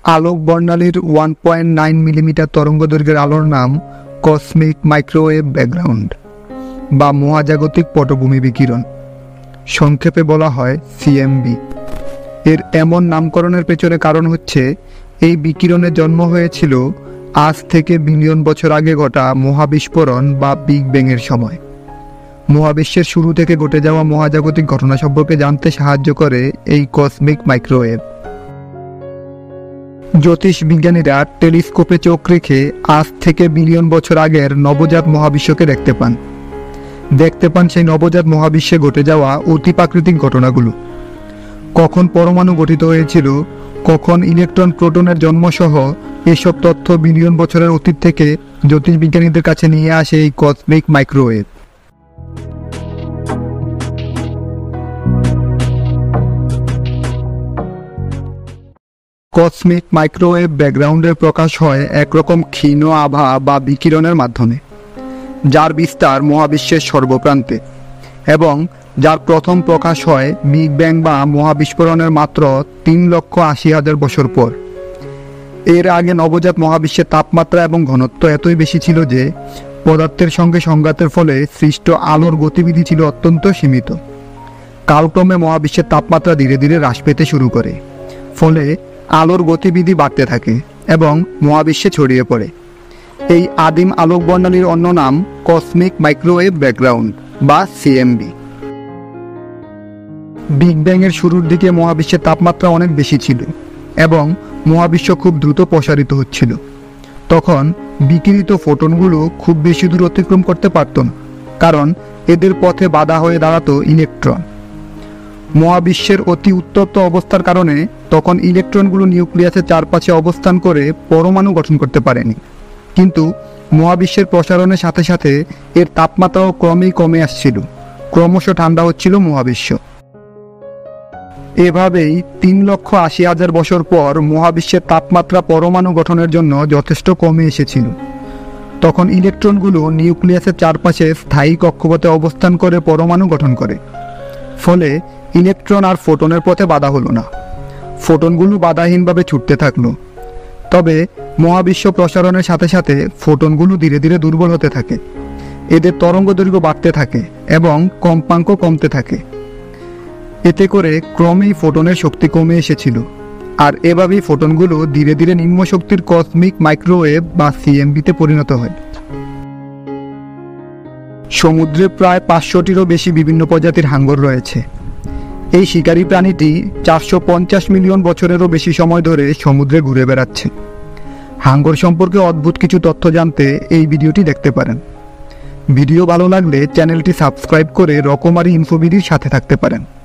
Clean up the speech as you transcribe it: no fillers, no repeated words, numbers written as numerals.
আলোক বর্ণালীর 1.9 মিলিমিটার তরঙ্গদৈর্ঘ্যের আলোর নাম কসমিক মাইক্রোওয়েভ ব্যাকগ্রাউন্ড বা মহাজাগতিক পটভূমি বিকিরণ, সংক্ষেপে বলা হয় CMB। এর এমন নামকরণের পেছনে কারণ হচ্ছে এই বিকিরণের জন্ম হয়েছিল আজ থেকে বিলিয়ন বছর আগে ঘটা মহাবিস্ফোরণ বা বিগ ব্যাংয়ের সময়। মহাবিশ্বের শুরু থেকে ঘটে যাওয়া মহাজাগতিক ঘটনা সম্পর্কে জানতে সাহায্য করে এই কসমিক মাইক্রোওয়েভ। জ্যোতিষ বিজ্ঞানীরা টেলিস্কোপে চোখ রেখে আজ থেকে বিলিয়ন বছর আগের নবজাত মহাবিশ্বকে দেখতে পান সেই নবজাত মহাবিশ্বে ঘটে যাওয়া অতিপ্রাকৃতিক ঘটনাগুলো। কখন পরমাণু গঠিত হয়েছিল, কখন ইলেকট্রন প্রোটনের জন্মসহ এসব তথ্য বিলিয়ন বছরের অতীত থেকে জ্যোতিষবিজ্ঞানীদের কাছে নিয়ে আসে এই কসমিক মাইক্রোওয়েভ। কসমিক মাইক্রোওয়েভ ব্যাকগ্রাউন্ডের প্রকাশ হয় একরকম ক্ষীণ আভা বা বিকিরণের মাধ্যমে, যার বিস্তার মহাবিশ্বের সর্বপ্রান্তে এবং যার প্রথম প্রকাশ হয় বিগ ব্যাং বা মহাবিস্ফোরণের মাত্র 3,80,000 বছর পর। এর আগে নবজাত মহাবিশ্বের তাপমাত্রা এবং ঘনত্ব এতই বেশি ছিল যে পদার্থের সঙ্গে সংঘাতের ফলে সৃষ্ট আলোর গতিবিধি ছিল অত্যন্ত সীমিত। কালক্রমে মহাবিশ্বের তাপমাত্রা ধীরে ধীরে হ্রাস পেতে শুরু করে, ফলে আলোর গতিবিধি বাড়তে থাকে এবং মহাবিশ্বে ছড়িয়ে পড়ে। এই আদিম আলোক বর্ণালীর অন্য নাম কসমিক মাইক্রোওয়েভ ব্যাকগ্রাউন্ড বা CMB। বিগ ব্যাংয়ের শুরুর দিকে মহাবিশ্বের তাপমাত্রা অনেক বেশি ছিল এবং মহাবিশ্ব খুব দ্রুত প্রসারিত হচ্ছিল। তখন বিকিরিত ফোটনগুলো খুব বেশি দূর অতিক্রম করতে পারত না, কারণ এদের পথে বাধা হয়ে দাঁড়াতো ইলেকট্রন। মহাবিশ্বের অতি উত্তপ্ত অবস্থার কারণে তখন ইলেকট্রনগুলো নিউক্লিয়াসের চারপাশে অবস্থান করে পরমাণু গঠন করতে পারেনি। কিন্তু মহাবিশ্বের প্রসারণের সাথে সাথে এর তাপমাত্রাও ক্রমেই কমে আসছিল, ক্রমশ ঠান্ডা হচ্ছিল মহাবিশ্ব। এভাবেই 3,80,000 বছর পর মহাবিশ্বের তাপমাত্রা পরমাণু গঠনের জন্য যথেষ্ট কমে এসেছিল। তখন ইলেকট্রনগুলো নিউক্লিয়াসের চারপাশে স্থায়ী কক্ষপথে অবস্থান করে পরমাণু গঠন করে, ফলে ইলেকট্রন আর ফোটনের পথে বাধা হলো না। ফোটনগুলো বাধাহীনভাবে ছুটতে থাকলো। তবে মহাবিশ্ব প্রসারণের সাথে সাথে ফোটনগুলো ধীরে ধীরে দুর্বল হতে থাকে, এদের তরঙ্গদৈর্ঘ্য বাড়তে থাকে এবং কম্পাঙ্ক কমতে থাকে। এতে করে ক্রমেই ফোটনের শক্তি কমে এসেছিল, আর এভাবেই ফোটনগুলো ধীরে ধীরে নিম্ন শক্তির কসমিক মাইক্রোওয়েভ বা CMB-তে পরিণত হয়। সমুদ্রে প্রায় 500টিরও বেশি বিভিন্ন প্রজাতির হাঙ্গর রয়েছে। এই শিকারী প্রাণীটি 450 মিলিয়ন বছরেরও বেশি সময় ধরে সমুদ্রে ঘুরে বেড়াচ্ছে। হাঙ্গর সম্পর্কে অদ্ভুত কিছু তথ্য জানতে এই ভিডিওটি দেখতে পারেন। ভিডিও ভালো লাগলে চ্যানেলটি সাবস্ক্রাইব করে রকমারি ইনফোবিডির সাথে থাকতে পারেন।